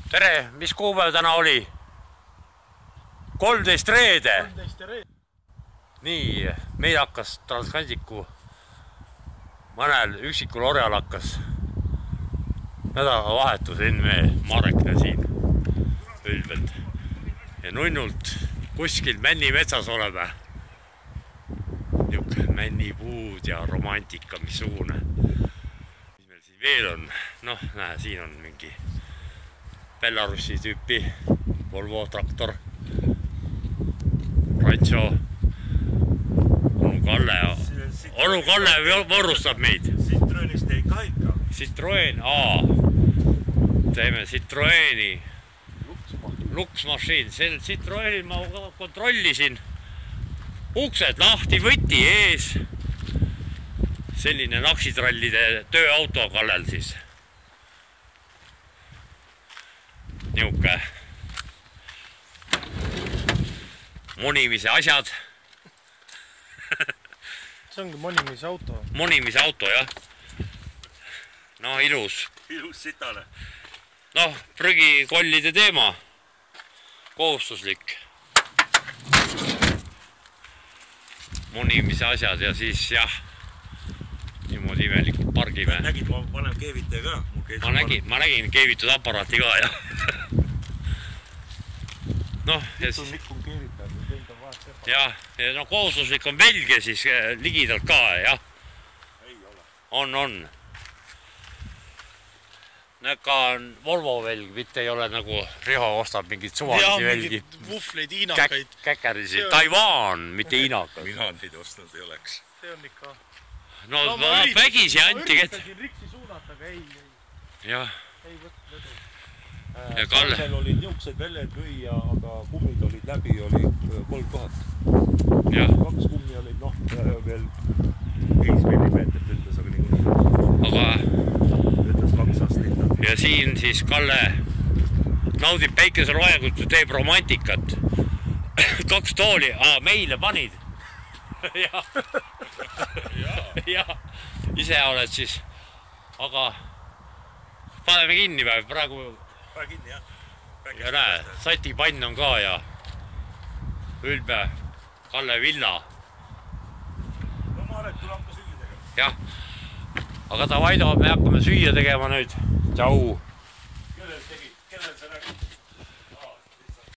tere, mis kuupäev täna oli? 13 reede. Nii, meil hakkas Transcandicu mõnel üksikul orjal hakkas nädalavahetus enne Marekne siin ülbelt ja nunnult kuskil Männi metsas oleme. Niuke männipuud ja romantika, missugune. Mis meil siin veel on? Noh, näe, siin on mingi Belarussi tüüpi Volvo traktor, Rancho, onu Kalle võrustab meid. Citroenist ei kaika. Citroen, teeme Citroeni luksmašiin. Sel Citroenil ma kontrollisin. Uksed lahti, võti ees. Selline naksitrallide tööauto Kallel siis. Niuke monimise asjad. See ongi monimise auto. Monimise auto, jah. No ilus. Ilus sitane. Noh, prügikollide teema. Kohustuslik. Monimise asjad ja siis jah, niimoodi imelikult pargime. Nägid, ma panen keevitaja ka. Ma nägin keevitud aparaati ka, jah. Noh, ja siis... Jah, ja no kohustuslik on Belgia siis ligidalt ka, jah. Ei ole. On. Näka on Volvo velg, mitte ei ole nagu Riho ostab mingid suvalisi velgi. Ja, mingid vufleid, hiinakaid. Käkärisi. Taiwan, mitte hiinakad. Mina neid ostnud ei oleks. See on ikka... No vägisi anti kätte. Ma üritasin Riksi suunata, aga ei. Jah. Ei võtta vedu. Kalle olid niuksed väljed lüüa, aga kummid olid läbi, oli 3000. Jah. 2 kummi olid, noh, veel 5 millimeetrit ütles, aga nii. Aga... Ütles 2 aastat. Ja siin siis Kalle naudib päikeseloengut, teeb romantikat. 2 tooli, meile panid. Jah. Ise oled siis, aga paneme kinni praegu. Kinni, jah. Ja näe, satipann on ka ja ülbe Kalle villa. No Marek, tuleb ka süüa tegema. Jah, aga Tavaido, me hakkame süüa tegema nüüd. Tšau!